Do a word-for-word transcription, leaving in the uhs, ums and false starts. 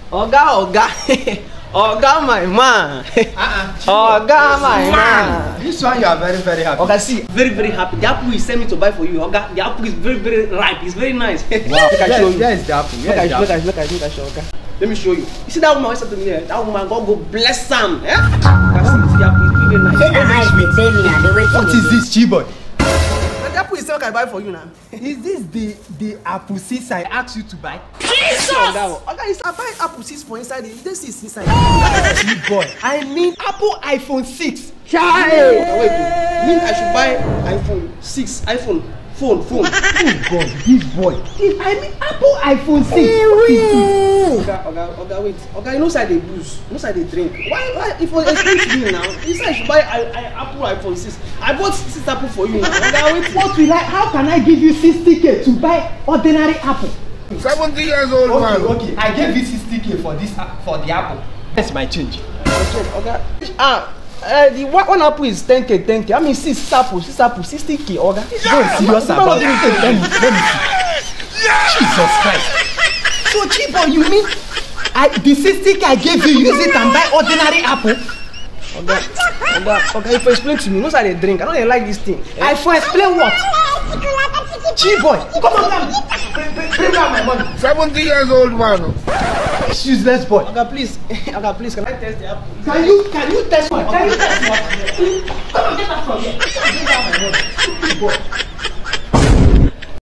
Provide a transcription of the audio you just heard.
Oga, Oga. Oga, my man. Uh-uh. Oga, my man. This one you are very, very happy. Oga, see, very, very happy. The apple he sent me to buy for you. Oga, the apple is very, very ripe. It's very nice. Wow. Look, I show you. Yes, the apple. Look, I show you. Look, I show you. Look, I show you. Let me show you. You see that woman said to me there? That woman, God go bless Sam. Eh? You can see the apple is very nice. What is this, Chiboy? The apple is what I buy for you now. Is this the the apple seeds I asked you to buy? Jesus! Oga, I buy apple seeds for inside it. This is inside. Chiboy, I mean Apple iPhone six. Child! Wait, you mean I should buy iPhone six? iPhone phone, phone. Oh God, this boy. This, I mean Apple iPhone six. Oga, Oga, Oga, wait. Oga, you know side they booze, you know side they drink. Why, why? If you explain to me now, you say I should buy I, I, Apple iPhone six. I bought six Apple for you now. Oga, wait. What will I? How can I give you sixty K to buy ordinary Apple? seventy years old Okay, man. okay. I gave you sixty K for this for the Apple. That's my change. Oga, ah. Uh, the one, one apple is ten K, ten K. I mean, six, six apples, six apples, sixty K. Oga. Don't serious about it. Let me, let me see. Jesus Christ. So Chiboy, you mean I the sixty K I gave you, use it and buy ordinary apple? Oga, Oga, Oga, if you explain to me, you know how they drink. I don't like this thing. I for explain what? Chiboy, come on, come. Bring, bring, bring out my money. seventy years old man. Useless boy. Oga, please, Oga, please, can I test the apple? Can you can you test what? Can you test what? Come on, get that from here. Bring out my money. Boy.